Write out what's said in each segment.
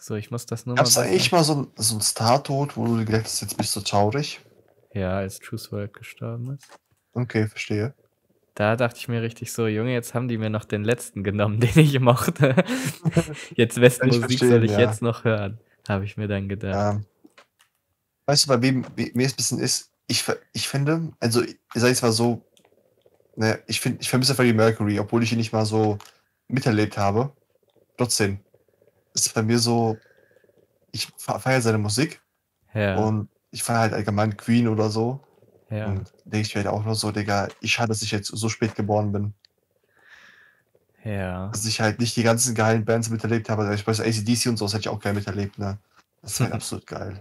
So, ich muss das nur mal Gab's da eigentlich besser. mal so 'n Star-Tod, wo du dir gedacht hast: „Jetzt bist du traurig?“ Ja, als Juice WRLD gestorben ist. Okay, verstehe. Da dachte ich mir richtig so: „Junge, jetzt haben die mir noch den letzten genommen, den ich mochte. Jetzt wessen Kann ich Musik soll verstehen, ich ja. jetzt noch hören?“ Habe ich mir dann gedacht. Ja. Weißt du, bei wem wie mir es bisschen ist? Ich finde also, ich sage jetzt mal so, ne, ich vermisse Freddie Mercury, obwohl ich ihn nicht mal so miterlebt habe. Trotzdem ist es bei mir so, ich feiere seine Musik Ja, und ich feiere halt allgemein Queen oder so. ja, Und denke ich mir halt auch nur so: „Digga, ich schade, dass ich jetzt so spät geboren bin, ja. dass ich halt nicht die ganzen geilen Bands miterlebt habe.“ Ich weiß, AC/DC und so was hätte ich auch gerne miterlebt, ne? Das ist halt absolut geil.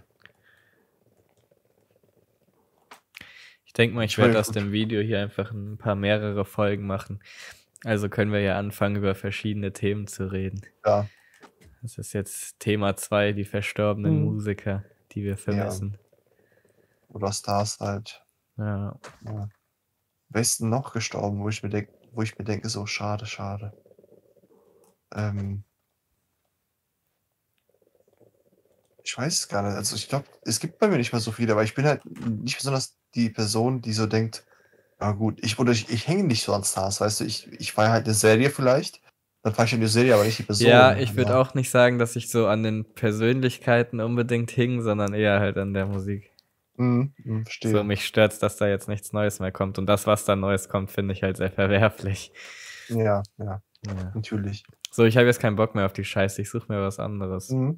Ich denke mal, ich Ich meine, werde aus gut, dem Video hier einfach ein paar mehrere Folgen machen. Also können wir ja anfangen, über verschiedene Themen zu reden. ja. Das ist jetzt Thema 2, die verstorbenen Mhm. Musiker, die wir Ja, vermissen. oder Stars halt, Ja. ja. Wer ist denn noch gestorben, wo ich mir denke, so: „Schade, schade.“ Ähm, Ich weiß es gar nicht. Also, ich glaube, es gibt bei mir nicht mehr so viele, aber ich bin halt nicht besonders die Person, die so denkt: „Ja gut“, ich hänge nicht so an Stars, weißt du? Ich feiere halt 'ne Serie vielleicht, dann feiere ich halt die Serie, aber nicht die Ja, Person, ich würde aber auch nicht sagen, dass ich so an den Persönlichkeiten unbedingt hing, sondern eher halt an der Musik. mhm, So, verstehe. mich stört's, dass da jetzt nichts Neues mehr kommt. Und das, was da Neues kommt, finde ich halt sehr verwerflich. Ja, ja, Ja. natürlich. So, ich habe jetzt keinen Bock mehr auf die Scheiße. Ich suche mir was anderes. Mhm.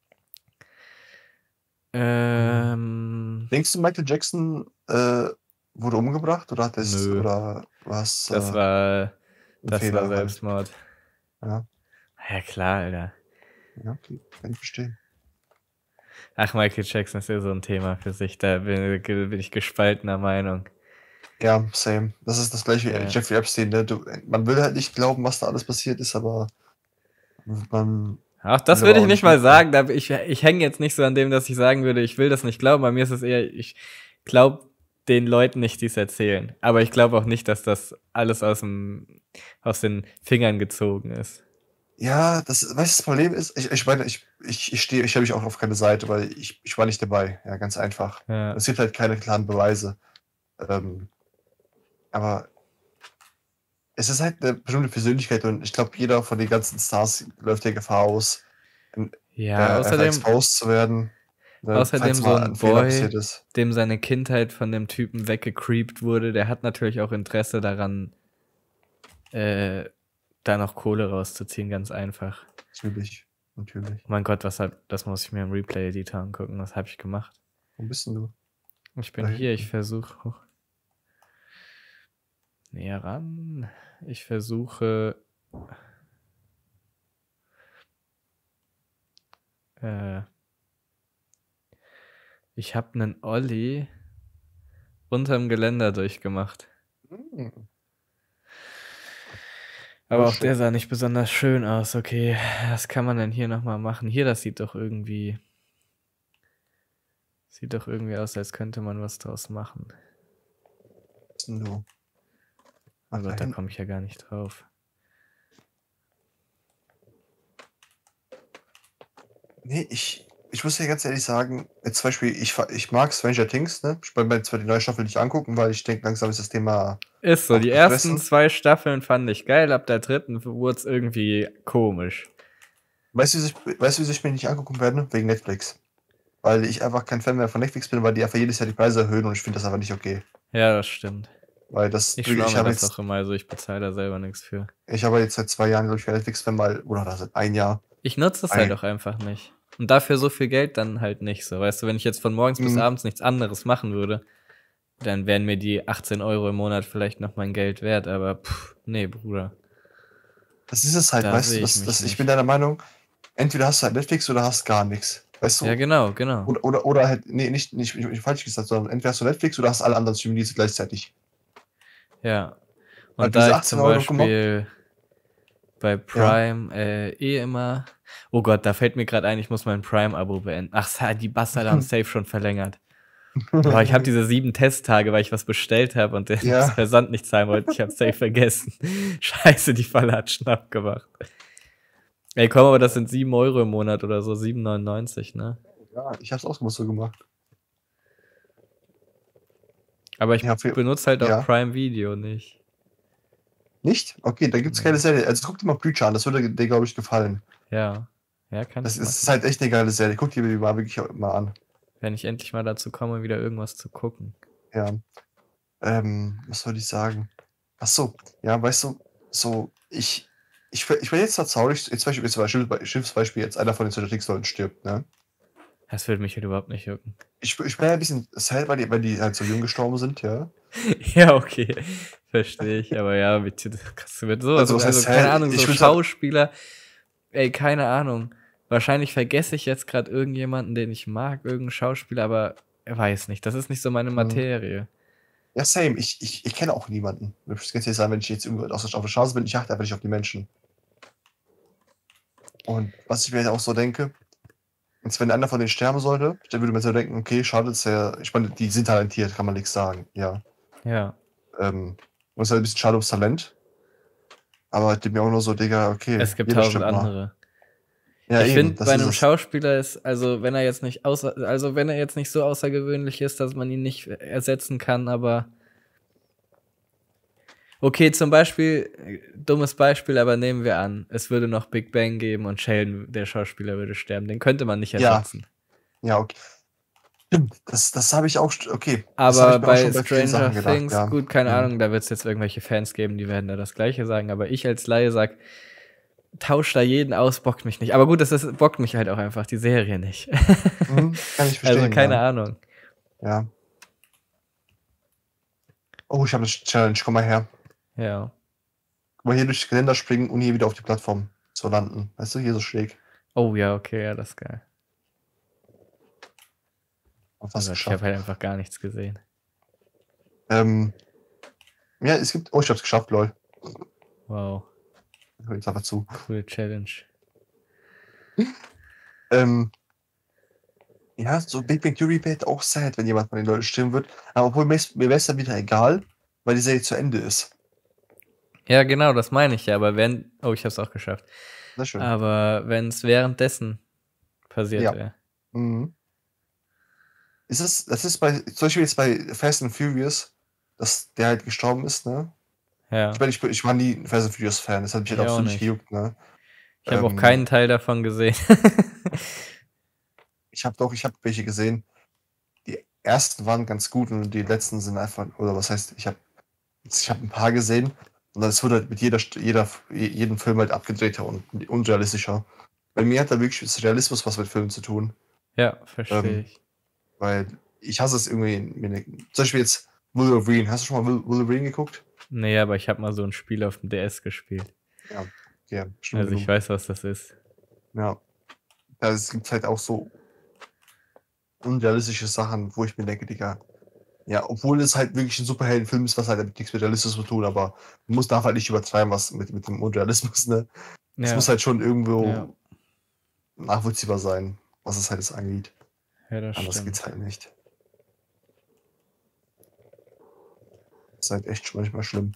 Mhm. Ähm, Denkst du, Michael Jackson, wurde umgebracht oder hat es nö. oder war's, Das war, 'n das war Fehler halt? Selbstmord. Ja, Ja, klar, Alter. ja, okay, kann ich verstehen. Ach, Michael Jackson ist ja so ein Thema für sich. Da bin ich gespaltener Meinung. Ja, same. Das ist das Gleiche wie Ja. Jeffrey Epstein, ne? Man will halt nicht glauben, was da alles passiert ist, aber man Auch das will würde aber ich auch nicht nicht mal lügen. sagen. Ich hänge jetzt nicht so an dem, dass ich sagen würde, ich will das nicht glauben. Bei mir ist es eher, ich glaube den Leuten nicht, die es erzählen. Aber ich glaube auch nicht, dass das alles aus den Fingern gezogen ist. Ja, das weißt du, das Problem ist, ich meine, ich stelle mich auch auf keine Seite, weil ich war nicht dabei. Ja, ganz einfach. Ja, Es gibt halt keine klaren Beweise. Ähm, aber es ist halt 'ne bestimmte Persönlichkeit und ich glaube, jeder von den ganzen Stars läuft der Gefahr aus, ja, einfach außerdem, exposed zu werden, ne, falls außerdem so mal ein ein Fehler Boy, passiert ist. dem seine Kindheit von dem Typen weggecreept wurde, der hat natürlich auch Interesse daran, äh, da noch Kohle rauszuziehen, ganz einfach. Natürlich, natürlich. Oh mein Gott, das muss ich mir im Replay-Editor angucken. Was habe ich gemacht? Wo bist 'n du? Ich Da bin hier, ich hinten. versuche näher ran. Ich versuche, äh, ich habe einen Olli unterm Geländer durchgemacht. Hm, oh Aber auch der shit. sah nicht besonders schön aus. Okay, was kann man denn hier noch mal machen? Hier, das sieht doch irgendwie aus, als könnte man was draus machen. Wo bist 'n du? Oh Ach, da Gott, da komme hinten. ich ja gar nicht drauf. Ne, ich muss dir ganz ehrlich sagen, jetzt zum Beispiel, ich mag Stranger Things, ne? Ich wollte mir zwar die neue Staffel nicht angucken, weil ich denke, langsam ist das Thema Ist so, auch die ersten gefressen. 2 Staffeln fand ich geil, ab der dritten wurd's irgendwie komisch. Weißt du, wieso ich mir nicht angucken werde? Wegen Netflix. Weil ich einfach kein Fan mehr von Netflix bin, weil die einfach jedes Jahr die Preise erhöhen und ich finde das einfach nicht okay. Ja, das stimmt. Weil das Ich schwöre ich mir habe das auch jetzt immer, also ich bezahle da selber nix für. ich habe jetzt seit 2 Jahren, glaube ich, kein Netflix mehr mal oder seit 1 Jahr. Ich nutze das halt Ei auch einfach nicht. Und dafür so viel Geld dann halt nicht so. Weißt du, wenn ich jetzt von morgens bis mhm. abends nichts anderes machen würde, dann wären mir die 18 € im Monat vielleicht noch mein Geld wert, aber ne, Bruder, Das ist es halt, da weißt du, sehe ich mich ich bin nicht. deiner Meinung, entweder hast du halt Netflix oder hast gar nix. Weißt Ja, du? genau, genau. Oder halt ne, nicht falsch gesagt, sondern entweder hast du Netflix oder hast alle anderen Streamingdienste gleichzeitig. Ja. Weil Und da diese ich 18 zum Euro gemobbt Beispiel bei ja. Prime, immer oh Gott, da fällt mir grad ein, ich muss mein Prime-Abo beenden. Ach, die Bastard haben safe schon verlängert. Oh, ich habe diese 7 Testtage, weil ich was bestellt habe und den Ja, Versand nicht zahlen wollte. Ich habe safe vergessen. Scheiße, die Falle hat Schnapp gemacht. Ey, komm, aber das sind 7 Euro im Monat oder so, 7,99, ne? Ja, ich hab's auch so gemacht. Aber ich Ja, benutze halt auch ja. Prime Video nicht. Nicht? Okay, da gibt's keine Nee. Serie. Also guck dir mal Preacher an, das würde dir, glaube ich, gefallen. Ja. Ja, kann Das ich ist machen. halt echt eine geile Serie. Guck dir die mal wirklich mal an. Wenn ich endlich mal dazu komme, wieder irgendwas zu gucken. Ja. Was soll ich sagen? Ach so, ja, weißt du, so, ich bin jetzt zwar traurig, jetzt zum Beispiel, schlimmstes Beispiel, jetzt einer von den Stranger Things Leuten stirbt, ne? Das würde mich halt überhaupt nicht jucken. Ich bin ja ein bisschen sad, weil die halt so jung gestorben sind, ja. Ja, okay. Verstehe ich. Aber ja, mit sowas. Also, was Also, heißt keine sad? Ahnung, Ich so finde halt, Schauspieler. Ey, keine Ahnung. Wahrscheinlich vergesse ich jetzt gerade irgendjemanden, den ich mag, irgendeinen Schauspieler, aber er weiß nicht. Das ist nicht so meine Materie. ja, same. Ich kenne auch niemanden. Ich kann dir sagen, wenn ich jetzt irgendwo auf der Straße bin, ich achte einfach nicht auf die Menschen. Und was ich mir halt auch so denke, jetzt, wenn einer von denen sterben sollte, dann würde man so denken, okay, schade, ist ja, ich meine, die sind talentiert, kann man nichts sagen, ja. Ja. Und es ist halt ein bisschen schade ums Talent. Aber ich denke mir auch nur so, Digga, okay, Es gibt jeder 1000 stirbt mal. andere. Ja, Ich eben, finde, das bei ist einem es. Schauspieler ist, also wenn er jetzt nicht also wenn er jetzt nicht so außergewöhnlich ist, dass man ihn nicht ersetzen kann, aber okay, zum Beispiel, dummes Beispiel, aber nehmen wir an, es würde noch Big Bang geben und Sheldon, der Schauspieler, würde sterben. Den könnte man nicht Ja, ersetzen. ja, okay. Stimmt, das habe ich auch, okay, das habe Aber ich mir auch bei schon bei vielen Stranger Sachen gedacht, Things, ja. gut, keine Ahnung, da wird es jetzt irgendwelche Fans geben, die werden da das Gleiche sagen, aber ich als Laie sag, tausch da jeden aus, bockt mich nicht. Aber gut, bockt mich halt auch einfach die Serie nicht. Kann ich Also verstehen, keine ja. Ahnung. Ja. Oh, ich habe eine Challenge, komm mal her. Ja. Guck mal hier durch das Geländer springen und hier wieder auf die Plattform zu landen. Weißt du, hier so schräg. Oh ja, okay, ja, das ist geil. Fast Also ich habe geschafft. halt einfach gar nichts gesehen. Ja, es gibt, oh, ich hab's geschafft, lol. Wow, Hör jetzt einfach zu. coole Challenge. Ja, so Big Bang Theory wäre auch sad, wenn jemand von den Leuten stimmen wird. Aber obwohl mir wäre es dann wieder egal, weil die Serie zu Ende ist. Ja, genau, das meine ich ja, aber oh, ich habe es auch geschafft. Sehr schön. Aber wenn es währenddessen passiert Ja. wäre. Mhm. Das ist zum Beispiel jetzt bei Fast and Furious, dass der halt gestorben ist, ne? Ja, Ich meine, ich war nie ein Fast and Furious Fan, das hat mich halt ich auch absolut nicht nicht. gejuckt, ne? Ich habe auch keinen Ähm, Teil davon gesehen. ich habe welche gesehen. Die ersten waren ganz gut und die letzten sind einfach, oder was heißt, ich hab ein paar gesehen und es wurde halt mit jedem Film halt abgedrehter und unrealistischer. Bei mir hat da wirklich das Realismus was mit Filmen zu tun. Ja, verstehe Ähm, ich. weil ich hasse es irgendwie, zum Beispiel jetzt Wolverine. Hast du schon mal Wolverine geguckt? Nee, aber ich habe mal so ein Spiel auf dem DS gespielt. Ja, okay, bestimmt Also ich genug. weiß, was das ist. Ja, es gibt halt auch so unrealistische Sachen, wo ich mir denke, Digga, ja, obwohl es halt wirklich ein Superheldenfilm ist, was halt nichts mit Realismus zu tun, aber man darf halt nicht übertreiben, was mit dem Unrealismus, ne? Es muss Ja, halt schon irgendwo ja, nachvollziehbar sein, was es halt jetzt angeht. ja, das Anders geht's stimmt. halt nicht. Das ist halt echt schon manchmal schlimm.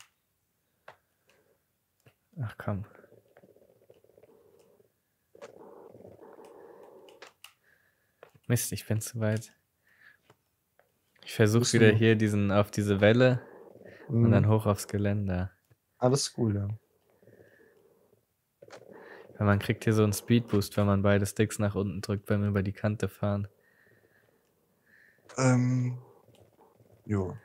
Ach komm. Mist, ich bin zu weit. Ich versuche wieder hier auf diese Welle und dann hoch aufs Geländer. Alles cool, ja. Weil man kriegt hier so einen Speedboost, wenn man beide Sticks nach unten drückt, beim über die Kante fahren. Jo.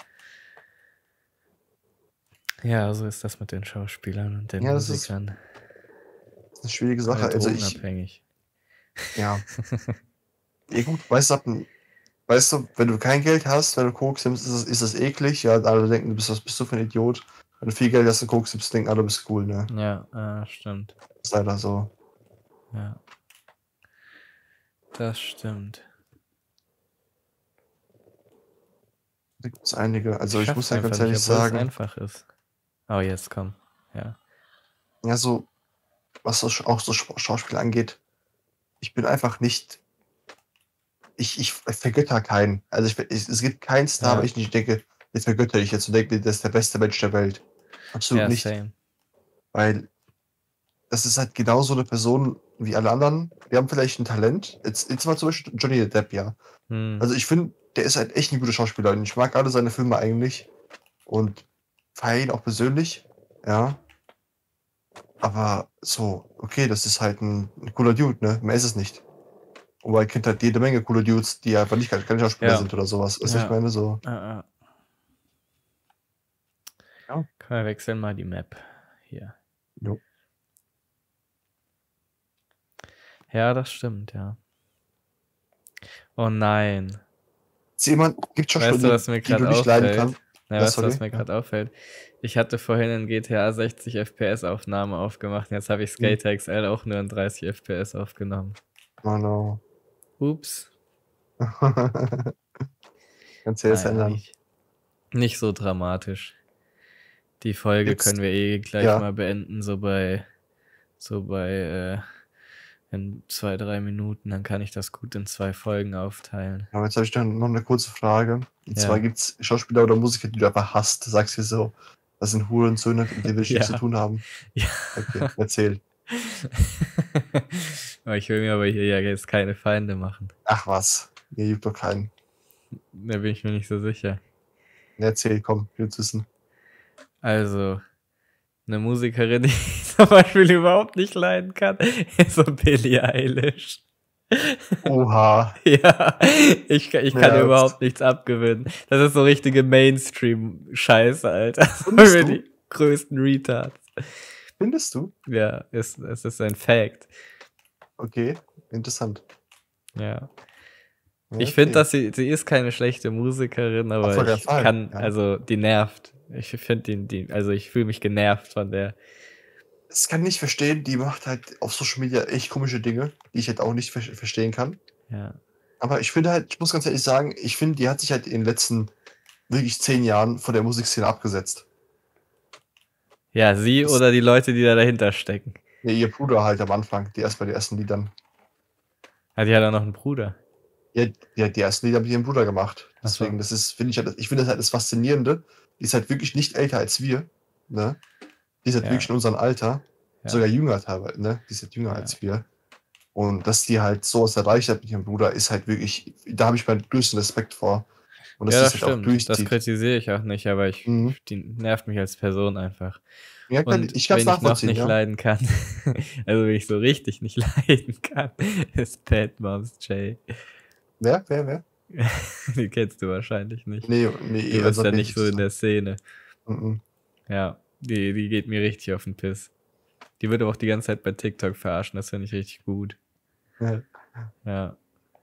Ja, so ist das mit den Schauspielern und den Ja, das ist Musikern. eine schwierige Sache. Alle Also drogenabhängig. ja. Ja gut, weißt du, wenn du kein Geld hast, wenn du Koks nimmst, ist das eklig. Ja, alle denken, was bist du für ein Idiot? Wenn du viel Geld hast und Koks nimmst, denken alle, du bist cool, ne? Ja, stimmt. Das ist leider so. Ja. Das stimmt. Da gibt es einige. Also ich muss Schaff's ja ganz einfach nicht, ehrlich obwohl es sagen, einfach ist. Oh, jetzt komm. Ja. ja, so, was so, auch so Schauspiel angeht, ich bin einfach nicht. Ich vergötter keinen. Also es gibt keinen Star, Ja. aber ich nicht denke, jetzt vergötter ich jetzt und denke, das ist der beste Mensch der Welt. Absolut Ja, nicht. same. Weil das ist halt genau so eine Person wie alle anderen. Die haben vielleicht ein Talent. Jetzt mal zum Beispiel Johnny Depp, ja. Hm. Also, ich finde, der ist halt echt ein guter Schauspieler und ich mag alle seine Filme eigentlich und feiere ihn auch persönlich, ja. Aber so, okay, das ist halt ein cooler Dude, ne? Mehr ist es nicht. Und man kennt halt jede Menge coole Dudes, die einfach nicht keine Schauspieler Ja. sind oder sowas. Weißt du, was ich Ja. meine? So, Ja. ja. Komm, wir wechseln mal die Map. Hier. Jo. Ja, das stimmt, ja. Oh nein. Ist jemand, gibt Weißt du, Schauspieler, was mir die du gerade nicht leiden auffällt? kannst? Ja, Ja, weißt du, was sorry. mir Ja. gerade auffällt? Ich hatte vorhin in GTA 60 FPS Aufnahme aufgemacht. Jetzt habe ich Skater XL auch nur in 30 FPS aufgenommen. Oh no. Ups. Kannst du jetzt Naja, ändern. nicht so dramatisch. Die Folge Gibt's, können wir eh gleich ja, mal beenden, so bei in 2, 3 Minuten. Dann kann ich das gut in 2 Folgen aufteilen. aber jetzt habe ich dann noch eine kurze Frage. Und zwar Ja. gibt es Schauspieler oder Musiker, die du einfach hasst. Sagst dir so, das sind Hurensöhne, mit denen will ich nichts zu Ja. tun haben. Ja. Okay, erzähl. Aber ich will mir aber hier ja jetzt keine Feinde machen. Ach was, mir juckt doch keinen. Da bin ich mir nicht so sicher. Erzähl, komm, ich will's wissen. Also, eine Musikerin, die ich zum Beispiel überhaupt nicht leiden kann, ist so Billie Eilish. Oha. Ja, ich kann Ja, ihr überhaupt nichts abgewinnen. Das ist so richtige Mainstream-Scheiße, Alter. Findest Für du? die größten Retards. Findest du? Ja, es ist ein Fact. Okay, interessant. Ja. Ja, Ich finde, okay. dass sie ist keine schlechte Musikerin, Auf aber jeden ich Fall, kann, ja. also die nervt. Ich finde also ich fühle mich genervt von der. Das kann ich nicht verstehen, die macht halt auf Social Media echt komische Dinge, die ich halt auch nicht verstehen kann. Ja. Aber ich finde halt, ich muss ganz ehrlich sagen, ich finde, die hat sich halt in den letzten wirklich 10 Jahren von der Musikszene abgesetzt. Ja, sie Das, oder die Leute, die da dahinter stecken. ja, ihr Bruder halt am Anfang, bei den ersten Liedern. Ja, die hat auch noch einen Bruder. Ja, die hat die ersten Lieder mit ihrem Bruder gemacht. Ach so. Deswegen, das ist, finde ich halt, ich finde das halt das Faszinierende. Die ist halt wirklich nicht älter als wir, ne? Die ist halt Ja. wirklich in unserem Alter, Ja. sogar jünger teilweise, ne? Die ist halt jünger Ja. als wir. Und dass die halt sowas erreicht hat mit ihrem Bruder, ist halt wirklich, da habe ich meinen größten Respekt vor. Und dass Ja, die das es halt auch stimmt. Das durchzieht. kritisiere ich auch nicht, aber Mhm. die nervt mich als Person einfach. Ja, klar, Und ich kann es wen ich noch nachvollziehen, nicht ja. leiden kann, also wen ich so richtig nicht leiden kann, ist Bad Moms J. Wer? Die kennst du wahrscheinlich nicht. Nee, Du bist also ja mir nicht so in der Szene. Mhm. Ja, die geht mir richtig auf den Piss. Die wird aber auch die ganze Zeit bei TikTok verarschen, das finde ich richtig gut. Ja. Ja.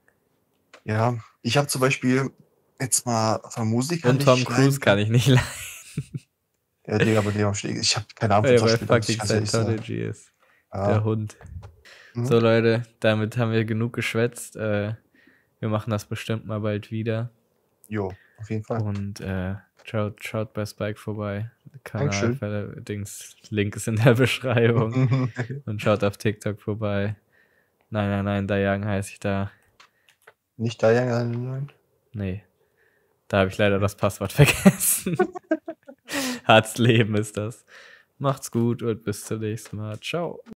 Ja, ich habe zum Beispiel jetzt mal von Musikern Und Tom nicht Cruise leiden kann ich nicht leiden, Ja, Digga, bei dem ich habe keine Ahnung weil von er bei Schauspielern, muss ich fucking ganz ehrlich sagen. Scientology ist. Ja. Der Hund. Mhm. So Leute, damit haben wir genug geschwätzt. Wir machen das bestimmt mal bald wieder. Jo, auf jeden Fall. Und schaut bei Spike vorbei. Dankeschön. Kanal, Link ist in der Beschreibung. Und schaut auf TikTok vorbei. Nein, Dayang heiße ich da. Nicht Diana, nein. Nee. Da habe ich leider das Passwort vergessen. Hart's Leben ist das. Macht's gut und bis zum nächsten Mal. Ciao.